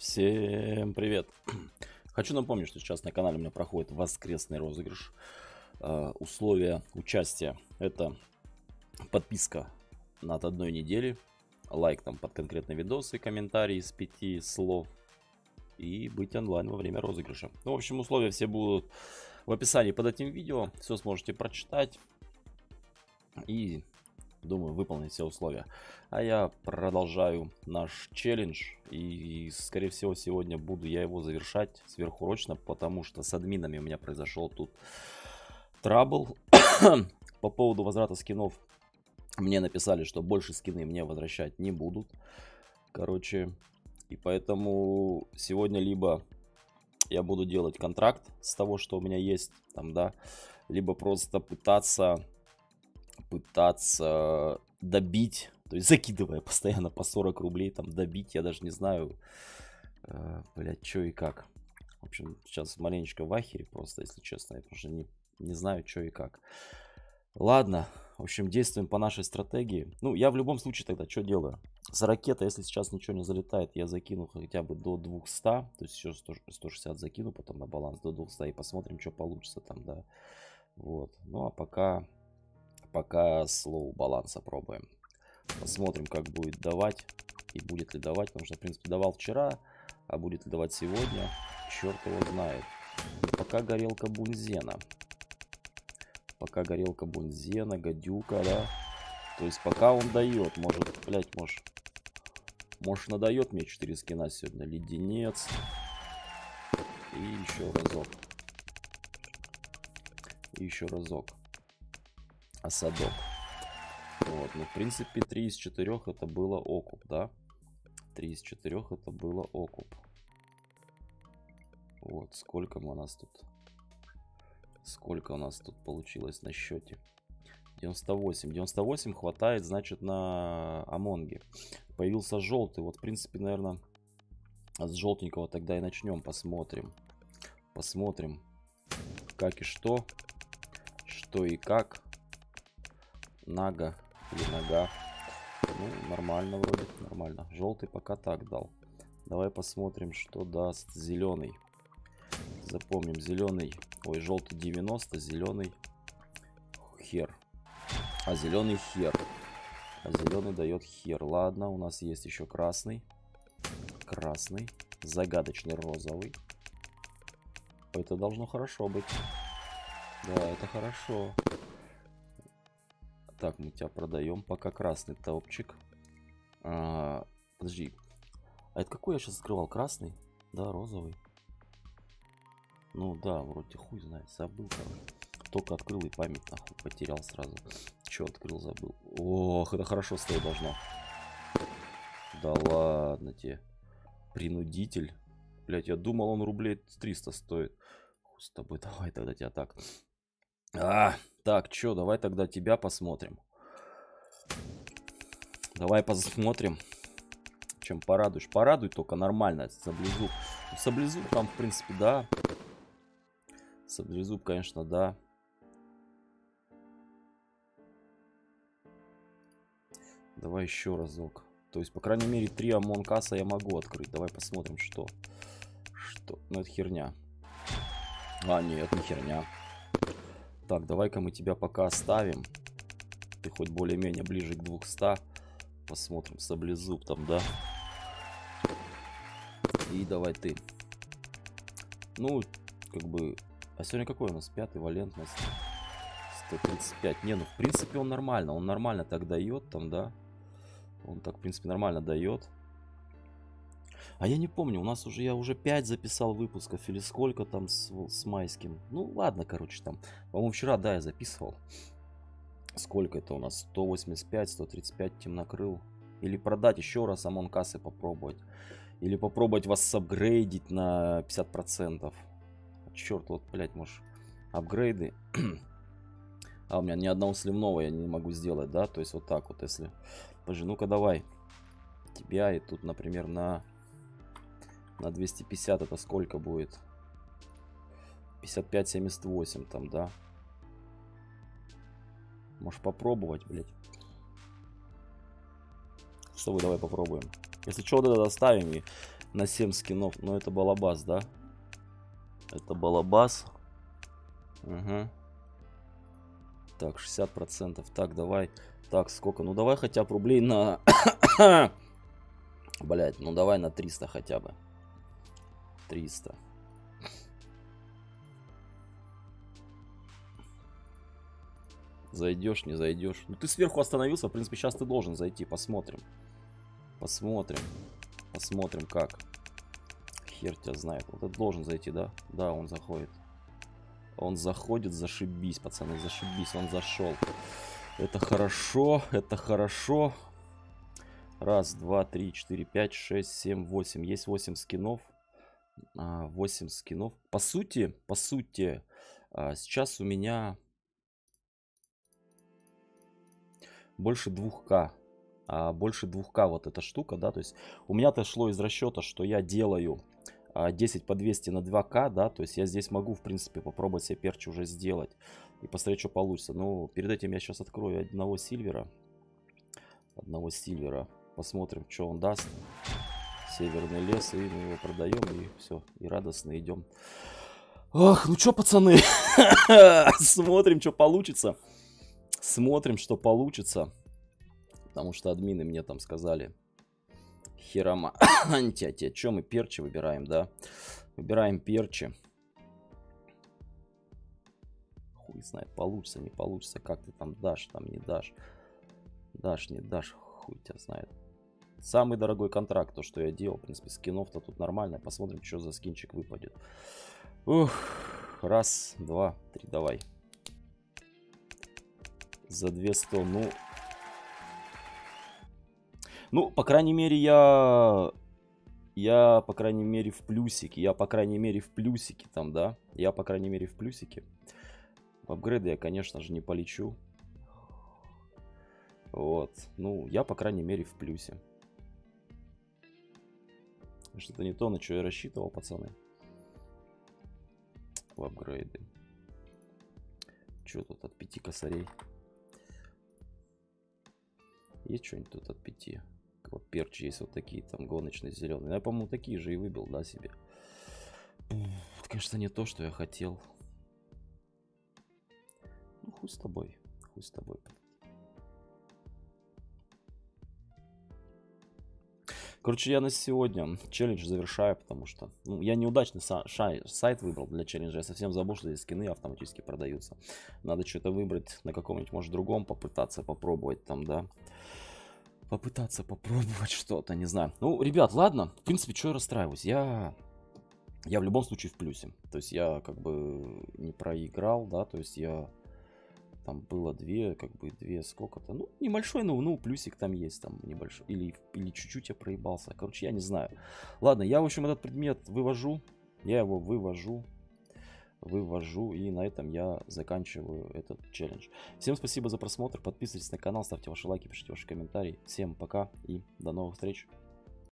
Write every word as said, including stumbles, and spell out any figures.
Всем привет! Хочу напомнить, что сейчас на канале у меня проходит воскресный розыгрыш. Э, условия участия — это подписка над одной недели, лайк там под конкретные видосы, комментарий из пяти слов и быть онлайн во время розыгрыша. Ну, в общем, условия все будут в описании под этим видео. Все сможете прочитать и, думаю, выполнить все условия. А я продолжаю наш челлендж. И, скорее всего, сегодня буду я его завершать сверхурочно, потому что с админами у меня произошел тут трабл. По поводу возврата скинов мне написали, что больше скины мне возвращать не будут. Короче, и поэтому сегодня либо я буду делать контракт с того, что у меня есть там, да, либо просто пытаться пытаться добить, то есть закидывая постоянно по сорок рублей, там добить, я даже не знаю, э, блять, что и как. В общем, сейчас маленечко в ахере просто, если честно, я просто не, не знаю, что и как. Ладно, в общем, действуем по нашей стратегии. Ну, я в любом случае тогда что делаю? За ракета, если сейчас ничего не залетает, я закину хотя бы до двухсот, то есть еще сто шестьдесят закину, потом на баланс до двухсот и посмотрим, что получится там, да. Вот, ну а пока... Пока слоу баланса пробуем. Посмотрим, как будет давать. И будет ли давать. Потому что, в принципе, давал вчера. А будет ли давать сегодня, черт его знает. И пока горелка бунзена. Пока горелка бунзена, гадюка, да. То есть пока он дает. Может, блять, может. Может, надает мне четыре скина сегодня. Леденец. И еще разок. И еще разок. Осадок. Вот, ну, в принципе, три из четырёх это было окуп, да? три из четырёх это было окуп. Вот, сколько у нас тут? Сколько у нас тут получилось на счете? девяносто восемь. девяносто восемь хватает, значит, на Амонге. Появился желтый. Вот, в принципе, наверное, с желтенького тогда и начнем. Посмотрим. Посмотрим, как и что. Что и как. Нага или нога. Ну, нормально вроде, нормально. Желтый пока так дал. Давай посмотрим, что даст зеленый. Запомним, зеленый. Ой, желтый девяносто, зеленый хер. А зеленый хер. А зеленый дает хер. Ладно, у нас есть еще красный. Красный. Загадочный розовый. Это должно хорошо быть. Да, это хорошо. Так, мы тебя продаем. Пока красный топчик. А, подожди. А это какой я сейчас открывал? Красный? Да, розовый. Ну да, вроде хуй знает. Забыл, короче. Только открыл и память нахуй потерял сразу. Че открыл, забыл. Ох, это хорошо стоить должно. Да ладно тебе. Принудитель. Блять, я думал, он рублей триста стоит. Хуй с тобой, давай тогда тебя так. А, так, чё, давай тогда тебя посмотрим. Давай посмотрим. Чем порадуешь. Порадуй только нормально. Саблезуб. Ну, саблезуб там, в принципе, да. Саблезуб, конечно, да. Давай еще разок. То есть, по крайней мере, три Амонкаса я могу открыть. Давай посмотрим, что. Что? Ну, это херня. А, нет, не херня. Так, давай-ка мы тебя пока оставим. Ты хоть более-менее ближе к двухстам. Посмотрим, саблезуб там, да. И давай ты. Ну, как бы... А сегодня какой у нас? Пятый валентность. сто тридцать пять. Не, ну, в принципе, он нормально. Он нормально так дает там, да. Он так, в принципе, нормально дает. А я не помню, у нас уже, я уже пять записал выпусков. Или сколько там с, с майским. Ну, ладно, короче, там. По-моему, вчера, да, я записывал. Сколько это у нас? сто восемьдесят пять, сто тридцать пять темнокрыл. Или продать еще раз Амонкасы попробовать. Или попробовать вас сапгрейдить на пятьдесят процентов. Черт, вот, блядь, может, апгрейды. А у меня ни одного сливного я не могу сделать, да? То есть вот так вот, если... Подожди, ну-ка давай. Тебя и тут, например, на... На двести пятьдесят это сколько будет? пятьдесят пять семьдесят восемь там, да? Можешь попробовать, блядь. С тобой давай попробуем. Если что, тогда доставим и На семь скинов. Ну, это балабас, да? Это балабас. Угу. Так, шестьдесят процентов. Так, давай. Так, сколько? Ну, давай хотя бы рублей на... Блять, ну давай на триста хотя бы. триста. Зайдешь, не зайдешь. Ну, ты сверху остановился. В принципе, сейчас ты должен зайти. Посмотрим. Посмотрим. Посмотрим, как. Хер тебя знает. Вот это должен зайти, да? Да, он заходит. Он заходит, зашибись, пацаны, зашибись. Он зашел. Это хорошо, это хорошо. Раз, два, три, четыре, пять, шесть, семь, восемь. Есть восемь скинов. восемь скинов. По сути, по сути, сейчас у меня больше двух ка. А больше двух ка вот эта штука, да, то есть у меня-то шло из расчета, что я делаю десять по двести на два ка, да, то есть я здесь могу, в принципе, попробовать себе перчи уже сделать и посмотреть, что получится. Но перед этим я сейчас открою одного сильвера, одного сильвера, посмотрим, что он даст. Северный лес, и мы его продаем, и все, и радостно идем. Ах, ну что, пацаны, смотрим, что получится, смотрим, что получится. Потому что админы мне там сказали: херама, антя, что мы перчи выбираем, да? Выбираем перчи. Хуй знает, получится, не получится. Как ты там дашь, там не дашь. Дашь, не дашь, хуй тебя знает. Самый дорогой контракт, то, что я делал. В принципе, скинов-то тут нормально. Посмотрим, что за скинчик выпадет. Ух, раз, два, три, давай. За двести, ну... Ну, по крайней мере, я... Я, по крайней мере, в плюсике. Я, по крайней мере, в плюсике там, да? Я, по крайней мере, в плюсике. В апгрейды я, конечно же, не полечу. Вот. Ну, я, по крайней мере, в плюсе. Что-то не то, на что я рассчитывал, пацаны. В апгрейды. Что тут от пяти косарей? Есть что-нибудь тут от пяти? Вот перчи есть вот такие, там гоночные зеленые. Я, по-моему, такие же и выбил, да, себе. Это, конечно, не то, что я хотел. Ну, хуй с тобой. Хуй с тобой. Короче, я на сегодня челлендж завершаю, потому что ну, я неудачный сайт выбрал для челленджа. Я совсем забыл, что здесь скины автоматически продаются. Надо что-то выбрать на каком-нибудь, может, другом, попытаться попробовать там, да. Попытаться попробовать что-то, не знаю. Ну, ребят, ладно. В принципе, что я расстраиваюсь? Я... Я в любом случае в плюсе. То есть я как бы не проиграл, да. То есть я... Там было две, как бы две, сколько-то. Ну, небольшой, ну, ну, плюсик там есть, там небольшой. Или, или чуть-чуть я проебался. Короче, я не знаю. Ладно, я, в общем, этот предмет вывожу. Я его вывожу. Вывожу. И на этом я заканчиваю этот челлендж. Всем спасибо за просмотр. Подписывайтесь на канал, ставьте ваши лайки, пишите ваши комментарии. Всем пока и до новых встреч.